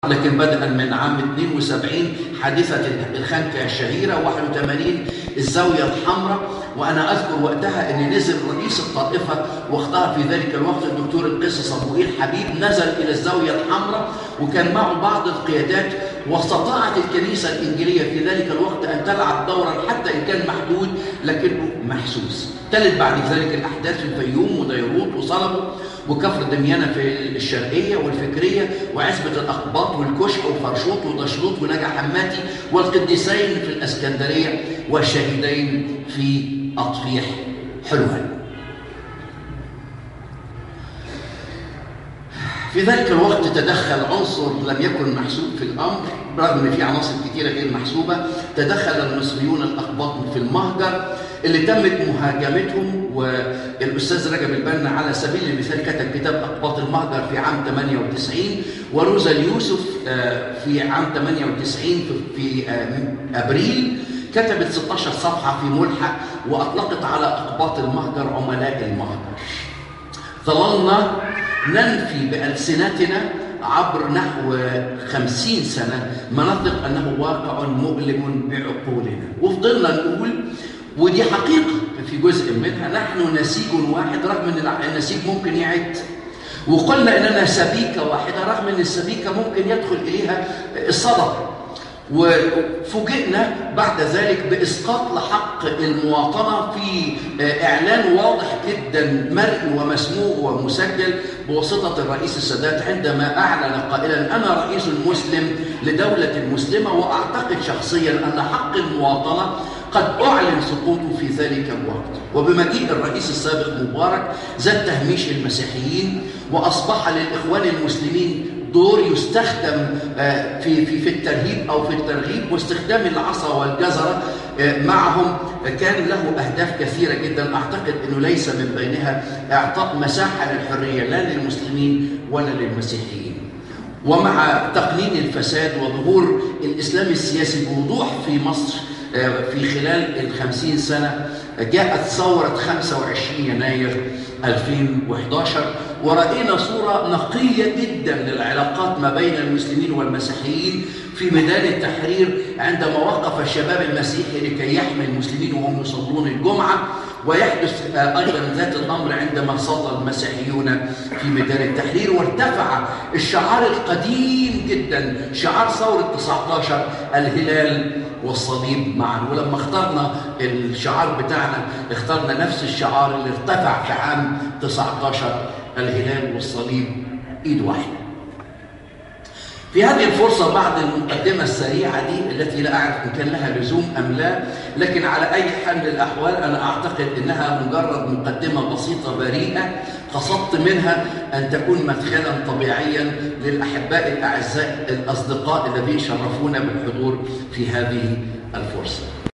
لكن بدءا من عام 72 حادثة الخنكة الشهيرة، 81 الزاوية الحمراء. وأنا أذكر وقتها أن نزل رئيس الطائفة وقتها في ذلك الوقت الدكتور القس صموئيل حبيب، نزل إلى الزاوية الحمراء وكان معه بعض القيادات، واستطاعت الكنيسة الإنجيلية في ذلك الوقت أن تلعب دورا حتى إن كان محدود لكنه محسوس. تلت بعد ذلك الأحداث في الفيوم وديروت وصلبوا وكفر دميانة في الشرقية والفكرية وعزبة الأقباط والكشح وفرشوط ودشلوط ونجع حماتي والقديسين في الأسكندرية والشهيدين في أطفيح حلوان. في ذلك الوقت تدخل عنصر لم يكن محسوب في الأمر، رغم أن في عناصر كثيرة غير محسوبة. تدخل المصريون الأقباط في المهجر اللي تمت مهاجمتهم، والأستاذ رجب البنا على سبيل المثال كتب كتاب أقباط المهجر في عام 98، وروزا اليوسف في عام 98 في أبريل كتبت 16 صفحة في ملحق وأطلقت على أقباط المهجر عملاء المهجر. ظللنا ننفي بألسنتنا عبر نحو 50 سنة ما نثق أنه واقع مؤلم بعقولنا، وفضلنا نقول، ودي حقيقة في جزء منها، نحن نسيج واحد رغم أن النسيج ممكن يعد، وقلنا أننا سبيكة واحدة رغم أن السبيكة ممكن يدخل إليها الصدى. وفوجئنا بعد ذلك بإسقاط لحق المواطنة في إعلان واضح جدا مرئي ومسموع ومسجل بواسطة الرئيس السادات، عندما أعلن قائلا: أنا رئيس مسلم لدولة مسلمة، وأعتقد شخصيا أن حق المواطنة قد أعلن سقوطه في ذلك الوقت. وبمجيء الرئيس السابق مبارك زاد تهميش المسيحيين، وأصبح للإخوان المسلمين دور يستخدم في الترهيب أو في الترغيب، واستخدام العصا والجزرة معهم كان له أهداف كثيرة جدا، أعتقد أنه ليس من بينها إعطاء مساحة للحرية لا للمسلمين ولا للمسيحيين. ومع تقنين الفساد وظهور الإسلام السياسي بوضوح في مصر في خلال 50 سنة، جاءت ثورة 25 يناير 2011 ورأينا صورة نقية جدا للعلاقات ما بين المسلمين والمسيحيين في ميدان التحرير، عندما وقف الشباب المسيحي لكي يحمي المسلمين وهم يصلون الجمعة، ويحدث أيضا ذات الأمر عندما صلى المسيحيون في ميدان التحرير. وارتفع الشعار القديم جدا، شعار ثورة 19 الهلال والصليب معا. ولما اخترنا الشعار بتاعنا اخترنا نفس الشعار اللي ارتفع في عام 19 الهلال والصليب ايد واحده. في هذه الفرصة بعد المقدمة السريعة دي التي لا أعرف إن كان لها لزوم أم لا، لكن على أي حال من الأحوال أنا أعتقد أنها مجرد مقدمة بسيطة بريئة قصدت منها أن تكون مدخلا طبيعيا للأحباء الأعزاء الأصدقاء الذين شرفونا بالحضور في هذه الفرصة.